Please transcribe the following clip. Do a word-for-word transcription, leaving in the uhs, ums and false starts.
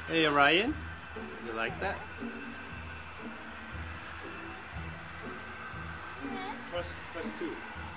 Hey Orion, you like that? Press, press two.